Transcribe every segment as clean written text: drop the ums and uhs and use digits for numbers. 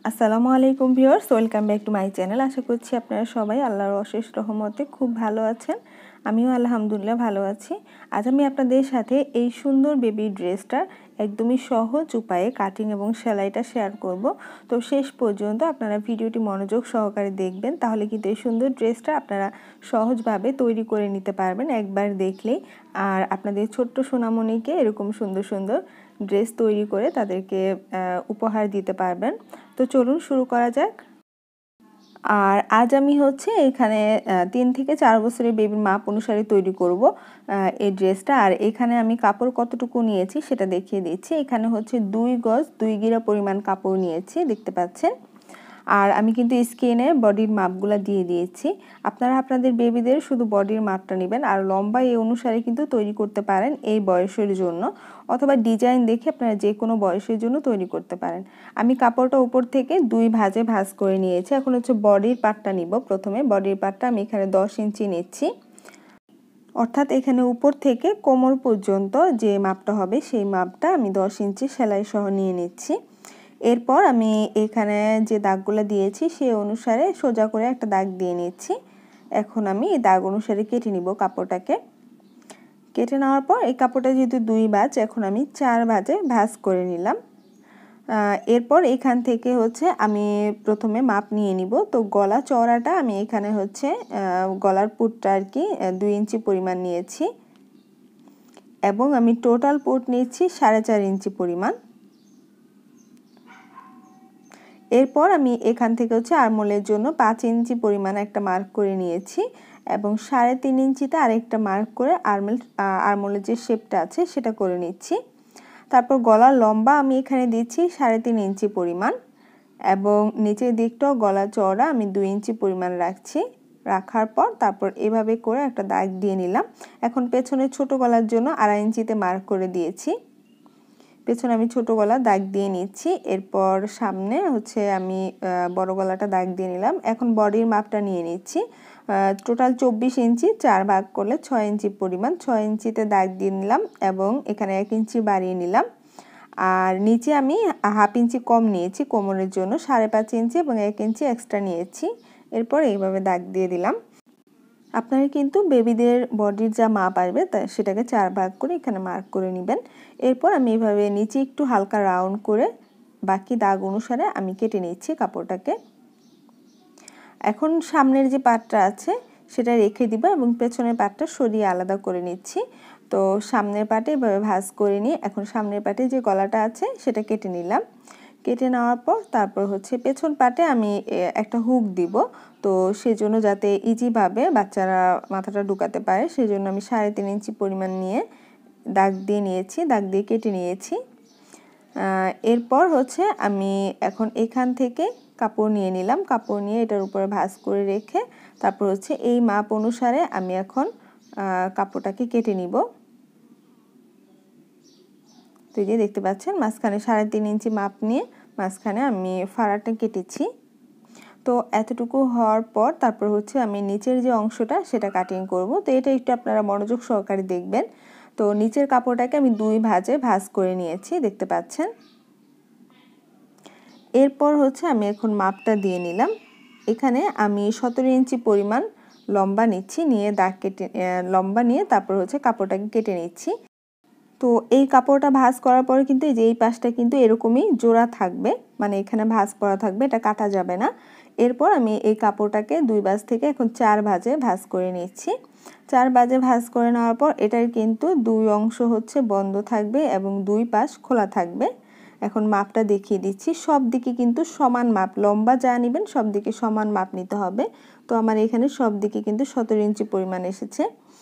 আসসালামু আলাইকুম viewers, welcome back to my channel. আশা করছি আপনারা সবাই আল্লাহর অশেষ রহমতে খুব ভালো আছেন। আমিও আলহামদুলিল্লাহ ভালো আছি। আজ আমি আপনাদের সাথে এই সুন্দর বেবি ড্রেসটা একদমই সহজ উপায়ে কাটিং এবং সেলাইটা শেয়ার করব। তো শেষ পর্যন্ত আপনারা ভিডিওটি মনোযোগ সহকারে দেখবেন, তাহলে কিন্তু এই সুন্দর ড্রেসটা আপনারা সহজভাবে তৈরি করে নিতে পারবেন একবার দেখলেই। আর আপনাদের ছোট্ট সোনামণিকে এরকম সুন্দর সুন্দর ড্রেস তৈরি করে তাদেরকে উপহার দিতে পারবেন। তো চলুন শুরু করা যাক। আর আজ আমি এখানে 3 থেকে 4 বছরের বেবির মাপ অনুসারে তৈরি করব এই ড্রেসটা। আর এখানে আমি কাপড় কতটুকু নিয়েছি সেটা দেখিয়ে দিচ্ছি। এখানে 2 গজ 2 গিরা পরিমাণ কাপড় নিয়েছি, দেখতে পাচ্ছেন। আর আমি কিন্তু স্কিনে বডির মাপগুলো দিয়ে দিয়েছি। আপনারা আপনাদের বেবিদের শুধু বডির মাপটা নেবেন, আর লম্বা এই অনুসারে কিন্তু তৈরি করতে পারেন এই বয়সের জন্য, অথবা ডিজাইন দেখে আপনারা যে কোনো বয়সের জন্য তৈরি করতে পারেন। আমি কাপড়টা উপর থেকে 2 ভাঁজে ভাঁজ করে নিয়েছি। এখন বডির পার্টটা নিব। প্রথমে বডির পার্টটা আমি এখানে 10 ইঞ্চি নিচ্ছি, অর্থাৎ এখানে উপর থেকে কোমর পর্যন্ত যে মাপটা হবে সেই মাপটা আমি 10 ইঞ্চি সেলাই সহ নিয়ে নিচ্ছি। এরপর আমি এখানে যে দাগগুলো দিয়েছি সেই অনুসারে সোজা করে একটা দাগ দিয়ে নিচ্ছি। এখন আমি এই দাগ অনুসারে কেটে নিব কাপড়টাকে। কেটে নেওয়ার পর এই কাপড়টা যেহেতু 2 ভাঁজ, এখন আমি 4 ভাঁজে ভাঁজ করে নিলাম। এরপর এখান থেকে আমি প্রথমে মাপ নিয়ে নিব। তো গলা চওড়াটা আমি এখানে গলার পুটটা আর কি 2 ইঞ্চি পরিমাণ নিয়েছি, এবং আমি টোটাল পুট নিচ্ছি 4.5 ইঞ্চি পরিমাণ। এরপর আমি এখান থেকে আরমোলের জন্য 5 ইঞ্চি পরিমাণ একটা মার্ক করে নিয়েছি, এবং 3.5 ইঞ্চিতে আরেকটা মার্ক করে আরমোলের যে শেপটা আছে সেটা করে নিচ্ছি। তারপর গলার লম্বা আমি এখানে দিচ্ছি 3.5 ইঞ্চি পরিমাণ, এবং নিচের দিকটাও গলা চওড়া আমি 2 ইঞ্চি পরিমাণ রাখছি। রাখার পর তারপর এভাবে করে একটা দাগ দিয়ে নিলাম। এখন পেছনে ছোট গলার জন্য 2.5 ইঞ্চিতে মার্ক করে দিয়েছি। পেছনে আমি ছোট গলা দাগ দিয়ে নিচ্ছি। এরপর সামনে আমি বড় গলাটা দাগ দিয়ে নিলাম। এখন বডির মাপটা নিয়ে নিচ্ছি। টোটাল 24 ইঞ্চি, 4 ভাগ করলে 6 ইঞ্চি পরিমাণ। 6 ইঞ্চিতে দাগ দিয়ে নিলাম, এবং এখানে 1 ইঞ্চি বাড়িয়ে নিলাম। আর নিচে আমি 1/2 ইঞ্চি কম নিয়েছি কোমরের জন্য, 5.5 ইঞ্চি এবং 1 ইঞ্চি এক্সট্রা নিয়েছি। এরপর এইভাবে দাগ দিয়ে দিলাম। আপনারা কিন্তু বেবিদের বডির যা মাপ আসবে সেটাকে 4 ভাগ করে এখানে মার্ক করে নেবেন। এরপর আমি এইভাবে নিচে একটু হালকা রাউন্ড করে বাকি দাগ অনুসারে আমি কেটে নিচ্ছি কাপড়টাকে। এখন সামনের যে পার্টটা আছে সেটা রেখে দিব, এবং পেছনের পার্টটা সরিয়ে আলাদা করে নিচ্ছি। তো সামনের পার্টে এভাবে ভাঁজ করে নিয়ে এখন সামনের পার্টে যে গলাটা আছে সেটা কেটে নিলাম। কেটে নেওয়ার পর তারপর পেছন পাটে আমি একটা হুক দিব। তো সেজন্য যাতে ইজিভাবে বাচ্চারা মাথাটা ঢুকাতে পারে সেজন্য আমি 3.5 ইঞ্চি পরিমাণ নিয়ে দাগ দিয়ে নিয়েছি, দাগ দিয়ে কেটে নিয়েছি। এরপর আমি এখন এখান থেকে কাপড় নিয়ে নিলাম। কাপড় নিয়ে এটার উপরে ভাঁজ করে রেখে তারপর এই মাপ অনুসারে আমি এখন কাপড়টাকে কেটে নিব। তো এই যে দেখতে পাচ্ছেন মাঝখানে 3.5 ইঞ্চি মাপ নিয়ে মাঝখানে আমি ফাড়াটা কেটেছি। তো এতটুকু হওয়ার পর তারপর আমি নিচের যে অংশটা সেটা কাটিং করব। তো এটা একটু আপনারা মনোযোগ সহকারে দেখবেন। তো নিচের কাপড়টাকে আমি 2 ভাঁজে ভাঁজ করে নিয়েছি, দেখতে পাচ্ছেন। এরপর আমি এখন মাপটা দিয়ে নিলাম। এখানে আমি 17 ইঞ্চি পরিমাণ লম্বা নিচ্ছি, নিয়ে দাগ কেটে লম্বা নিয়ে তারপর কাপড়টাকে কেটে নিচ্ছি। তো এই কাপড়টা ভাঁজ করার পরে কিন্তু এই যে এই পাশটা কিন্তু এরকমই জোড়া থাকবে, মানে এখানে ভাঁজ করা থাকবে, এটা কাটা যাবে না। এরপর আমি এই কাপড়টাকে 2 ভাঁজ থেকে এখন 4 ভাঁজে ভাঁজ করে নিচ্ছি। 4 ভাঁজে ভাঁজ করে নেওয়ার পর এটার কিন্তু 2 অংশ বন্ধ থাকবে এবং 2 পাশ খোলা থাকবে। এখন মাপটা দেখিয়ে দিচ্ছি। সব দিকে কিন্তু সমান মাপ, লম্বা যা নেবেন সব দিকে সমান মাপ নিতে হবে। তো আমার এখানে সব দিকে কিন্তু 17 ইঞ্চি পরিমাণ এসেছে।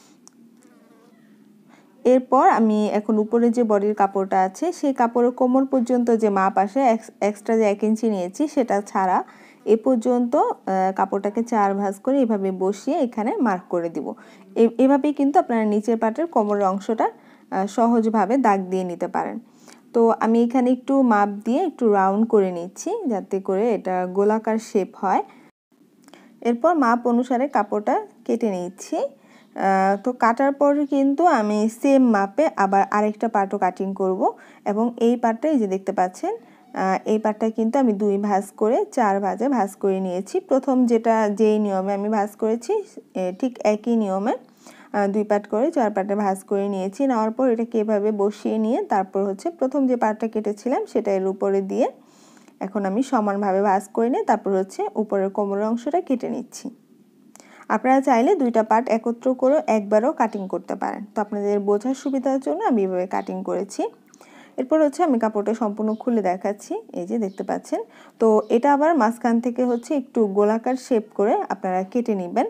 এরপর আমি এখন উপরে যে বডির কাপড়টা আছে সেই কাপড়ের কোমর পর্যন্ত যে মাপ আসে, এক্সট্রা যে 1 ইঞ্চি নিয়েছি সেটা ছাড়া এ পর্যন্ত কাপড়টাকে 4 ভাঁজ করে এভাবে বসিয়ে এখানে মার্ক করে দিব। এভাবেই কিন্তু আপনারা নিচের পাটের কোমরের অংশটা সহজভাবে দাগ দিয়ে নিতে পারেন। তো আমি এখানে একটু মাপ দিয়ে একটু রাউন্ড করে নিচ্ছি যাতে করে এটা গোলাকার শেপ হয়। এরপর মাপ অনুসারে কাপড়টা কেটে নিচ্ছি। তো কাটার পর কিন্তু আমি সেম মাপে আবার আরেকটা পার্টও কাটিং করব, এবং এই পার্টটা এই যে দেখতে পাচ্ছেন এই পাটটা কিন্তু আমি 2 ভাঁজ করে 4 ভাঁজে ভাঁজ করে নিয়েছি। প্রথম যেই নিয়মে আমি ভাঁজ করেছি ঠিক একই নিয়মে 2 পাট করে 4 পাটে ভাঁজ করে নিয়েছি। নেওয়ার পর এটাকে এভাবে বসিয়ে নিয়ে তারপর হচ্ছে প্রথম যে পাটটা কেটেছিলাম সেটা এর উপরে দিয়ে এখন আমি সমানভাবে ভাঁজ করে নিয়ে তারপর হচ্ছে উপরের কোমরের অংশটা কেটে নিচ্ছি। আপনারা চাইলে 2টা পার্ট একত্র করে একবারও কাটিং করতে পারেন। তো আপনাদের বোঝার সুবিধার জন্য আমি এভাবে কাটিং করেছি। এরপর হচ্ছে আমি কাপড়টা সম্পূর্ণ খুলে দেখাচ্ছি। এই যে দেখতে পাচ্ছেন। তো এটা আবার মাঝখান থেকে হচ্ছে একটু গোলাকার শেপ করে আপনারা কেটে নেবেন।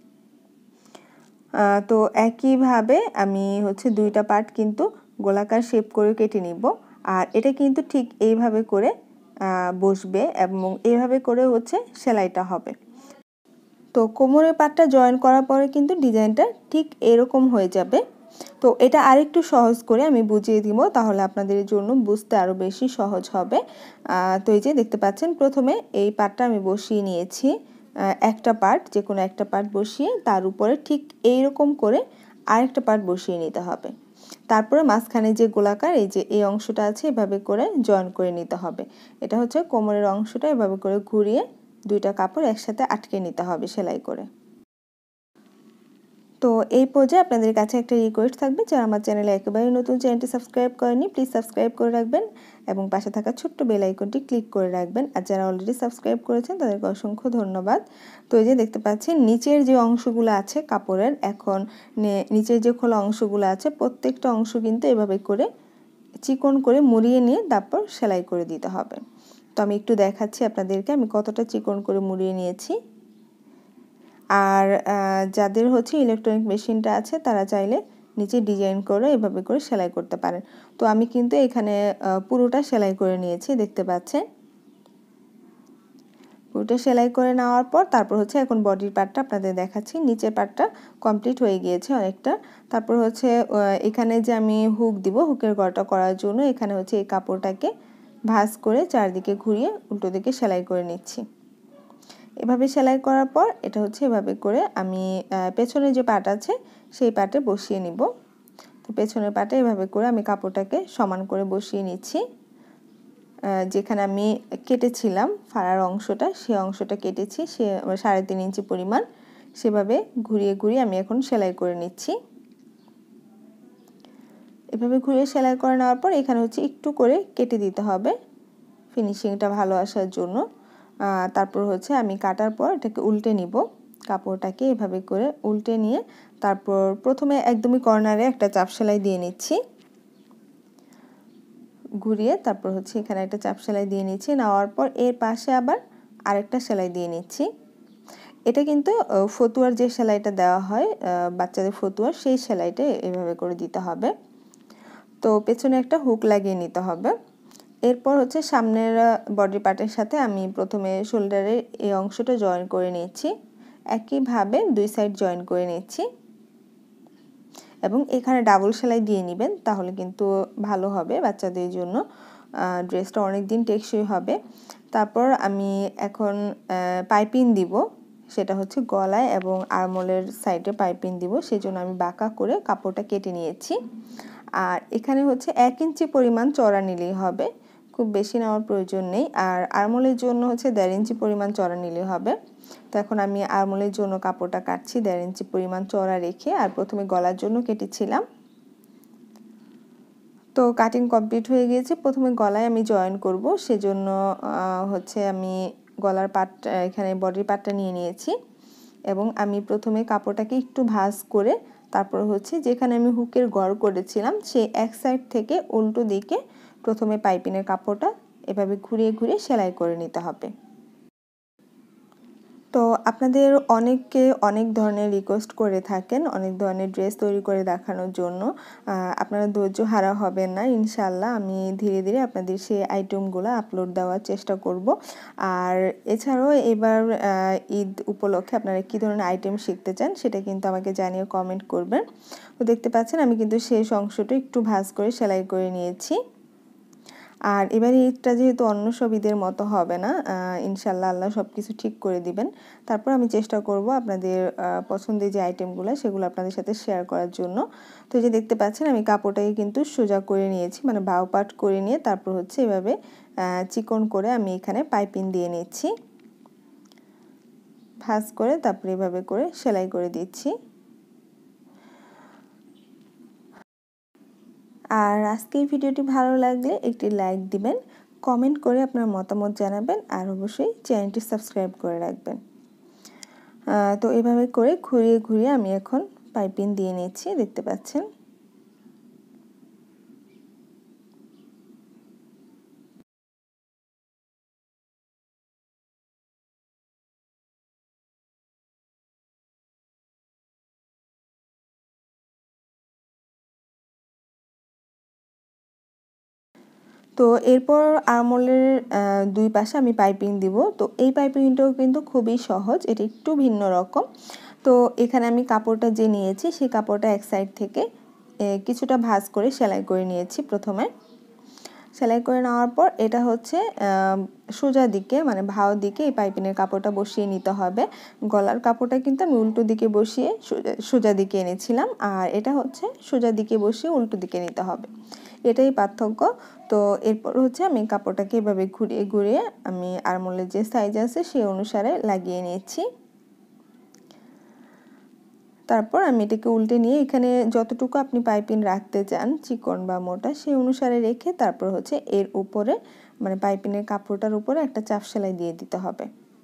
তো একইভাবে আমি হচ্ছে 2টা পার্ট কিন্তু গোলাকার শেপ করে কেটে নিব। আর এটা কিন্তু ঠিক এইভাবে করে বসবে এবং এইভাবে করে হচ্ছে সেলাইটা হবে। তো কোমরের পাটটা জয়েন করার পরে কিন্তু ডিজাইনটা ঠিক এরকম হয়ে যাবে। তো এটা আরেকটু সহজ করে আমি বুঝিয়ে দিব, তাহলে আপনাদের জন্য বুঝতে আরও বেশি সহজ হবে। তো এই যে দেখতে পাচ্ছেন প্রথমে এই পাটটা আমি বসিয়ে নিয়েছি। একটা পার্ট যে কোনো একটা পার্ট বসিয়ে তার উপরে ঠিক এইরকম করে আরেকটা পার্ট বসিয়ে নিতে হবে। তারপরে মাঝখানে যে গোলাকার এই অংশটা আছে এভাবে করে জয়েন করে নিতে হবে। এটা হচ্ছে কোমরের অংশটা এভাবে করে ঘুরিয়ে 2টা কাপড় একসাথে আটকে নিতে হবে সেলাই করে। তো এই পর্যায়ে আপনাদের কাছে একটা রিকোয়েস্ট থাকবে, যারা আমার চ্যানেলে একেবারে নতুন, চ্যানেলটি সাবস্ক্রাইব করেনি প্লিজ সাবস্ক্রাইব করে রাখবেন এবং পাশে থাকা ছোট্ট বেল আইকনটি ক্লিক করে রাখবেন। আর যারা অলরেডি সাবস্ক্রাইব করেছেন তাদেরকে অসংখ্য ধন্যবাদ। তো এই যে দেখতে পাচ্ছেন নিচের যে অংশগুলো আছে কাপড়ের, এখন নিচের যে খোলা অংশগুলো আছে প্রত্যেকটা অংশ কিন্তু এভাবে করে চিকন করে মুড়িয়ে নিয়ে তারপর সেলাই করে দিতে হবে। তো আমি একটু দেখাচ্ছি আপনাদেরকে আমি কতটা চিকন করে মুড়িয়ে নিয়েছি। আর যাদের হচ্ছে ইলেকট্রনিক মেশিনটা আছে তারা চাইলে নিচে ডিজাইন করে এভাবে করে সেলাই করতে পারেন। তো আমি কিন্তু এখানে পুরোটা সেলাই করে নিয়েছি, দেখতে পাচ্ছেন। পুরোটা সেলাই করে নেওয়ার পর তারপর হচ্ছে এখন বডির পার্টটা আপনাদের দেখাচ্ছি। নিচের পার্টটা কমপ্লিট হয়ে গিয়েছে অনেকটা। তারপর হচ্ছে এখানে যে আমি হুক দিব, হুকের গড়টা করার জন্য এখানে হচ্ছে এই কাপড়টাকে ভাঁজ করে চারদিকে ঘুরিয়ে উল্টো দিকে সেলাই করে নিচ্ছি। এভাবে সেলাই করার পর এটা হচ্ছে এভাবে করে আমি পেছনে যে পাট আছে সেই পাটে বসিয়ে নিব। তো পেছনের পাটে এভাবে করে আমি কাপড়টাকে সমান করে বসিয়ে নিচ্ছি। যেখানে আমি কেটেছিলাম ফাড়ার অংশটা, সেই অংশটা কেটেছি সে 3.5 ইঞ্চি পরিমাণ, সেভাবে ঘুরিয়ে ঘুরিয়ে আমি এখন সেলাই করে নিচ্ছি। এভাবে ঘুরিয়ে সেলাই করে নেওয়ার পর এখানে হচ্ছে একটু করে কেটে দিতে হবে ফিনিশিংটা ভালো আসার জন্য। তারপর হচ্ছে আমি কাটার পর এটাকে উল্টে নিব, কাপড়টাকে এভাবে করে উল্টে নিয়ে তারপর প্রথমে একদমই কর্নারে একটা চাপ সেলাই দিয়ে নিচ্ছি, ঘুরিয়ে তারপর হচ্ছে এখানে একটা চাপ সেলাই দিয়ে নিচ্ছি। নেওয়ার পর এর পাশে আবার আরেকটা সেলাই দিয়ে নিচ্ছি। এটা কিন্তু ফতুয়ার যে সেলাইটা দেওয়া হয় বাচ্চাদের ফতুয়ার, সেই সেলাইটা এভাবে করে দিতে হবে। তো পেছনে একটা হুক লাগিয়ে নিতে হবে। এরপর হচ্ছে সামনের বডি পার্টের সাথে আমি প্রথমে শোল্ডারের এই অংশটা জয়েন করে নিচ্ছি, একইভাবে 2 সাইড জয়েন করে নিচ্ছি এবং এখানে ডাবল সেলাই দিয়ে নেবেন, তাহলে কিন্তু ভালো হবে বাচ্চাদের জন্য, ড্রেসটা অনেক দিন টেকসই হবে। তারপর আমি এখন পাইপিং দিব, সেটা হচ্ছে গলায় এবং আরমোলের সাইডে পাইপিং দিব, সেজন্য আমি বাঁকা করে কাপড়টা কেটে নিয়েছি। আর এখানে হচ্ছে 1 ইঞ্চি পরিমাণ চওড়া নিলেই হবে, খুব বেশি নেওয়ার প্রয়োজন নেই। আর আরমোলের জন্য হচ্ছে 1.5 ইঞ্চি পরিমাণ চওড়া নিলেই হবে। তো এখন আমি আরমোলের জন্য কাপড়টা কাটছি 1.5 ইঞ্চি পরিমাণ চওড়া রেখে, আর প্রথমে গলার জন্য কেটেছিলাম। তো কাটিং কমপ্লিট হয়ে গিয়েছে। প্রথমে গলায় আমি জয়েন করব, সেজন্য হচ্ছে আমি গলার পাট এখানে বডির পাটটা নিয়ে নিয়েছি এবং আমি প্রথমে কাপড়টাকে একটু ভাঁজ করে তারপর হচ্ছে যেখানে আমি হুকের গড় করেছিলাম সেই এক সাইড থেকে উল্টো দিকে প্রথমে পাইপিংয়ের কাপড়টা এভাবে ঘুরিয়ে ঘুরিয়ে সেলাই করে নিতে হবে। তো আপনাদের অনেকে অনেক ধরনের রিকোয়েস্ট করে থাকেন অনেক ধরনের ড্রেস তৈরি করে দেখানোর জন্য, আপনারা ধৈর্য হারা হবেন না, ইনশাল্লাহ আমি ধীরে ধীরে আপনাদের সেই আইটেমগুলো আপলোড দেওয়ার চেষ্টা করব। আর এছাড়াও এবার ঈদ উপলক্ষে আপনারা কী ধরনের আইটেম শিখতে চান সেটা কিন্তু আমাকে জানিয়ে কমেন্ট করবেন। তো দেখতে পাচ্ছেন আমি কিন্তু শেষ অংশটা একটু ভাঁজ করে সেলাই করে নিয়েছি। আর এবারে ঈদটা যেহেতু অন্য সব ঈদের মতো হবে না, ইনশাল্লাহ আল্লাহ সব কিছু ঠিক করে দিবেন। তারপর আমি চেষ্টা করব আপনাদের পছন্দের যে আইটেমগুলো সেগুলো আপনাদের সাথে শেয়ার করার জন্য। তো যে দেখতে পাচ্ছেন আমি কাপড়টাকে কিন্তু সোজা করে নিয়েছি, মানে বাউ পাট করে নিয়ে তারপর হচ্ছে এভাবে চিকন করে আমি এখানে পাইপিং দিয়ে নিচ্ছি, ভাঁজ করে তারপরে এভাবে করে সেলাই করে দিচ্ছি। আর আজকের ভিডিওটি ভালো লাগলে একটি লাইক দিবেন, কমেন্ট করে আপনার মতামত জানাবেন, আর অবশ্যই চ্যানেলটি সাবস্ক্রাইব করে রাখবেন। তো এভাবে করে ঘুরিয়ে ঘুরিয়ে আমি এখন পাইপিং দিয়ে নিচ্ছি, দেখতে পাচ্ছেন। তো এরপর আরমোলের দুই পাশে আমি পাইপিং দিব। তো এই পাইপিংটাও কিন্তু খুবই সহজ, এটা একটু ভিন্ন রকম। তো এখানে আমি কাপড়টা যে নিয়েছি সেই কাপড়টা এক সাইড থেকে কিছুটা ভাঁজ করে সেলাই করে নিয়েছি। প্রথমে সেলাই করে নেওয়ার পর এটা হচ্ছে সোজা দিকে, মানে ভাও দিকে এই পাইপিংয়ের কাপড়টা বসিয়ে নিতে হবে। গলার কাপড়টা কিন্তু আমি উল্টো দিকে বসিয়ে সোজা দিকে এনেছিলাম, আর এটা হচ্ছে সোজা দিকে বসিয়ে উল্টো দিকে নিতে হবে, এটাই পার্থক্য। তো এরপর হচ্ছে আমি কাপড়টাকে এভাবে ঘুরিয়ে ঘুরিয়ে আমি আরমোলের যে সাইজ আছে সেই অনুসারে লাগিয়ে নিচ্ছি। তারপর আমি এটাকে উল্টে নিয়ে এখানে যতটুকু আপনি পাইপিং রাখতে চান, চিকন বা মোটা, সেই অনুসারে রেখে তারপর হচ্ছে এর উপরে, মানে পাইপিংয়ের কাপড়টার উপরে একটা চাপ সেলাই দিয়ে দিতে হবে।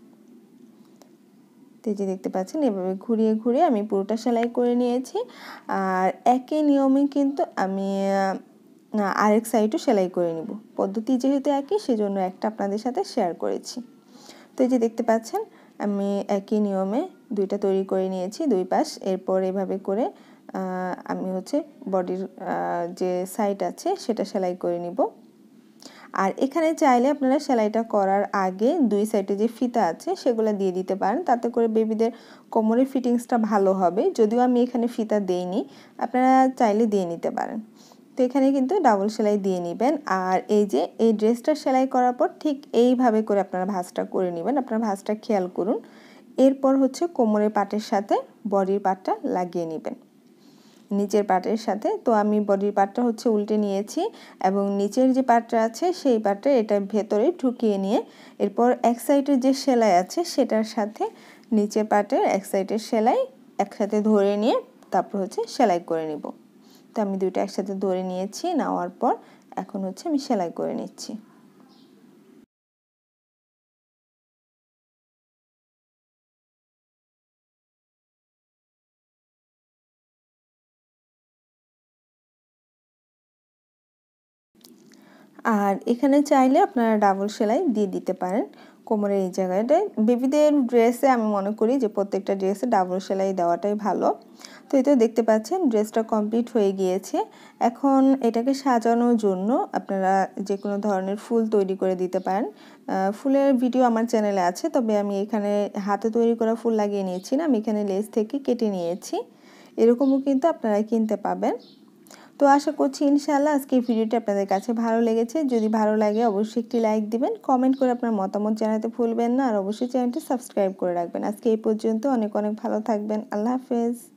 তো যে দেখতে পাচ্ছেন এভাবে ঘুরিয়ে ঘুরিয়ে আমি পুরোটা সেলাই করে নিয়েছি। আর একই নিয়মে কিন্তু আমি আরেক সাইডও সেলাই করে নিব। পদ্ধতি যেহেতু একই সেজন্য একটা আপনাদের সাথে শেয়ার করেছি। তো এই যে দেখতে পাচ্ছেন আমি একই নিয়মে দুইটা তৈরি করে নিয়েছি, দুই পাশ। এরপর এভাবে করে আমি হচ্ছে বডির যে সাইড আছে সেটা সেলাই করে নিব। আর এখানে চাইলে আপনারা সেলাইটা করার আগে দুই সাইডে যে ফিতা আছে সেগুলো দিয়ে দিতে পারেন, তাতে করে বেবিদের কোমরের ফিটিংসটা ভালো হবে। যদিও আমি এখানে ফিতা দেইনি, আপনারা চাইলে দিয়ে নিতে পারেন। তো এখানে কিন্তু ডাবল সেলাই দিয়ে নেবেন। আর এই যে এই ড্রেসটা সেলাই করার পর ঠিক এইভাবে করে আপনারা ভাঁজটা করে নেবেন, আপনারা ভাঁজটা খেয়াল করুন। এরপর হচ্ছে কোমরের পাটের সাথে বডির পাটটা লাগিয়ে নেবেন, নিচের পাটের সাথে। তো আমি বডির পাটটা হচ্ছে উল্টে নিয়েছি এবং নিচের যে পাটটা আছে সেই পাটটা এটা ভেতরে ঢুকিয়ে নিয়ে এরপর এক সাইডের যে সেলাই আছে সেটার সাথে নিচের পাটের এক সাইডের সেলাই একসাথে ধরে নিয়ে তারপর হচ্ছে সেলাই করে নিব। তো আমি দুইটা একসাথে ধরে নিয়েছি, নেওয়ার পর এখন হচ্ছে আমি সেলাই করে নিচ্ছি। আর এখানে চাইলে আপনারা ডাবল সেলাই দিয়ে দিতে পারেন কোমরের এই জায়গাটায়। বেবিদের ড্রেসে আমি মনে করি যে প্রত্যেকটা ড্রেসে ডাবল সেলাই দেওয়াটাই ভালো। তো এই তো দেখতে পাচ্ছেন ড্রেসটা কমপ্লিট হয়ে গিয়েছে। এখন এটাকে সাজানোর জন্য আপনারা যে কোনো ধরনের ফুল তৈরি করে দিতে পারেন। ফুলের ভিডিও আমার চ্যানেলে আছে, তবে আমি এখানে হাতে তৈরি করা ফুল লাগিয়ে নিয়েছি না, আমি এখানে লেস থেকে কেটে নিয়েছি। এরকমও কিন্তু আপনারা কিনতে পাবেন। তো আশা করছি ইনশাআল্লাহ আজকের ভিডিওটি আপনাদের কাছে ভালো লেগেছে। যদি ভালো লাগে অবশ্যই একটি লাইক দিবেন, কমেন্ট করে আপনার মতামত জানাতে ভুলবেন না, আর অবশ্যই চ্যানেলটি সাবস্ক্রাইব করে রাখবেন। আজকে এই পর্যন্ত, অনেক অনেক ভালো থাকবেন। আল্লাহ হাফেজ।